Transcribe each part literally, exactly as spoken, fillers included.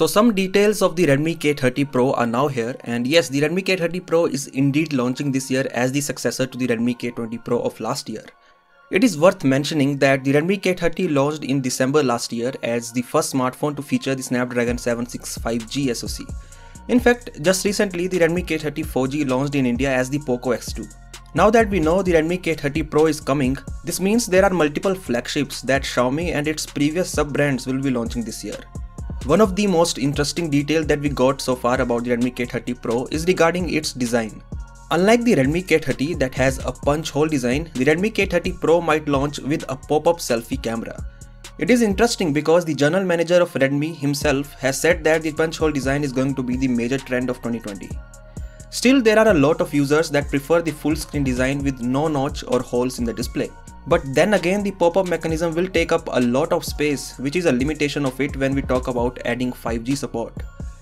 So some details of the Redmi K thirty Pro are now here, and yes, the Redmi K thirty Pro is indeed launching this year as the successor to the Redmi K twenty Pro of last year. It is worth mentioning that the Redmi K thirty launched in December last year as the first smartphone to feature the Snapdragon seven sixty-five G SoC. In fact, just recently the Redmi K thirty four G launched in India as the Poco X two. Now that we know the Redmi K thirty Pro is coming, this means there are multiple flagships that Xiaomi and its previous sub-brands will be launching this year. One of the most interesting details that we got so far about the Redmi K thirty Pro is regarding its design. Unlike the Redmi K thirty that has a punch hole design, the Redmi K thirty Pro might launch with a pop-up selfie camera. It is interesting because the general manager of Redmi himself has said that the punch hole design is going to be the major trend of twenty twenty. Still, there are a lot of users that prefer the full screen design with no notch or holes in the display. But then again, the pop-up mechanism will take up a lot of space, which is a limitation of it when we talk about adding five G support.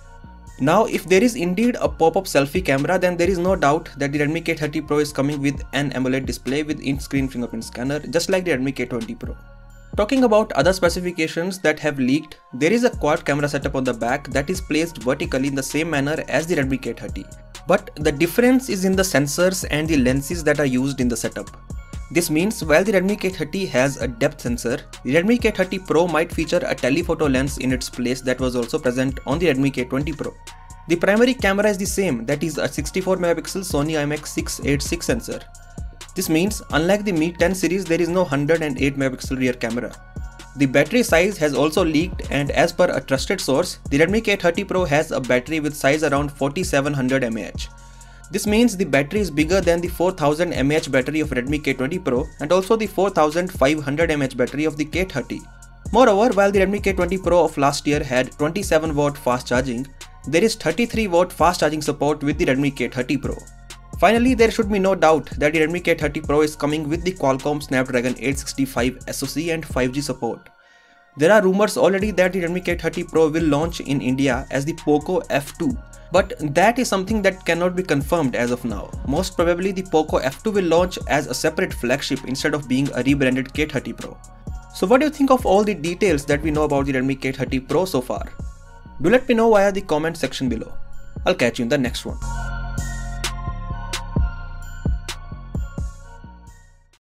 Now, if there is indeed a pop-up selfie camera, then there is no doubt that the Redmi K thirty Pro is coming with an AMOLED display with in-screen fingerprint scanner, just like the Redmi K twenty Pro. Talking about other specifications that have leaked, there is a quad camera setup on the back that is placed vertically in the same manner as the Redmi K thirty. But the difference is in the sensors and the lenses that are used in the setup. This means while the Redmi K thirty has a depth sensor, the Redmi K thirty Pro might feature a telephoto lens in its place that was also present on the Redmi K twenty Pro. The primary camera is the same, that is a sixty-four megapixel Sony I M X six eighty-six sensor. This means unlike the Mi ten series, there is no one hundred eight megapixel rear camera. The battery size has also leaked, and as per a trusted source, the Redmi K thirty Pro has a battery with size around forty-seven hundred milliamp hours. This means the battery is bigger than the four thousand milliamp hour battery of Redmi K twenty Pro and also the four thousand five hundred milliamp hour battery of the K thirty. Moreover, while the Redmi K twenty Pro of last year had twenty-seven watt fast charging, there is thirty-three watt fast charging support with the Redmi K thirty Pro. Finally, there should be no doubt that the Redmi K thirty Pro is coming with the Qualcomm Snapdragon eight sixty-five SoC and five G support. There are rumors already that the Redmi K thirty Pro will launch in India as the Poco F two. But that is something that cannot be confirmed as of now. Most probably the Poco F two will launch as a separate flagship instead of being a rebranded K thirty Pro. So what do you think of all the details that we know about the Redmi K thirty Pro so far? Do let me know via the comment section below. I'll catch you in the next one.